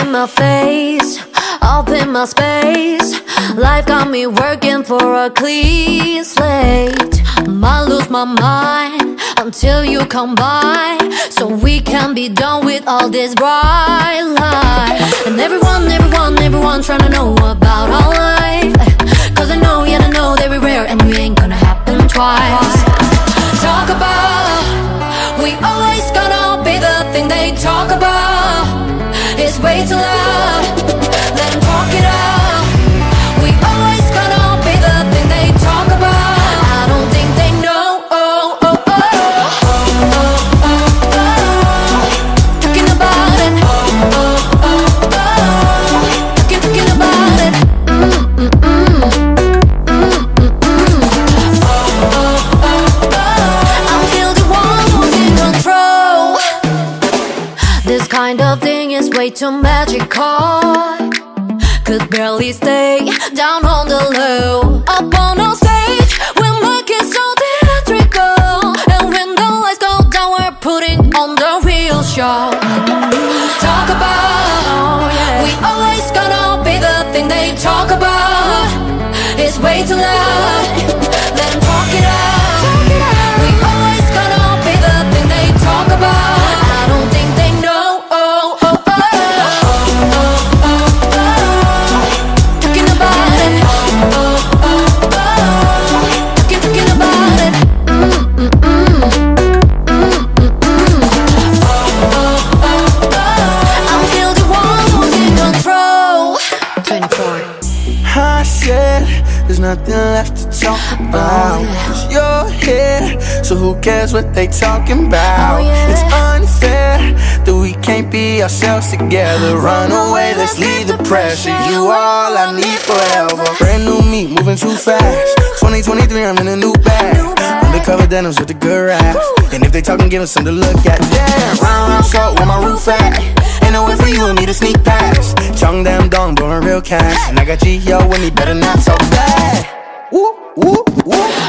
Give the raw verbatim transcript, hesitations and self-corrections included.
in my face, up in my space. Life got me working for a clean slate. Might lose my mind until you come by, so we can be done with all this bright light. And everyone, everyone, everyone trying to know about our life, cause I know, yeah, I know that we're rare and we ain't gonna happen twice. Talk about, we always gonna be the thing they talk about. It's way too loud, let them talk it out. We always gonna be the thing they talk about. I don't think they know, oh, oh, oh, oh, oh, oh, oh. Talking about it, oh, oh, oh, oh. Talking, talking about it, mm, mm, mm, mm, mm, mm. Oh, oh, oh, oh. I'm still the one who's in control. This kind of thing is way too magical. Could barely stay down on the low. Up on our stage, we'll make it so theatrical. And when the lights go down, we're putting on the real show. Talk about, we always gonna be the thing they talk about. It's way too loud, let them talk it out. We always gonna be the thing they talk about. I don't think they know, oh, oh, oh, oh, oh, oh, oh. Talking about it, oh, oh, oh, oh. Talking, talking about it, mm, mm, mm, mm, mm, mm. Oh, oh, oh, oh. I'm still the one who's in control. twenty-four. I said there's nothing left to talk about. Cause you're here, so who cares what they talking about? It's unfair that we can't be ourselves together. Run away, let's leave the pressure. You all I need forever. Brand new me, moving too fast. Twenty twenty-three, I'm in a new bag. Undercover denims with a good rap. And if they talking, give us something to look at. Damn, round round short, where my roof at? Ain't no way for you and me to sneak past. Chung damn dong, blowing real cash. And I got J I H Y O with me, better not talk bad. Woo, woo, woo.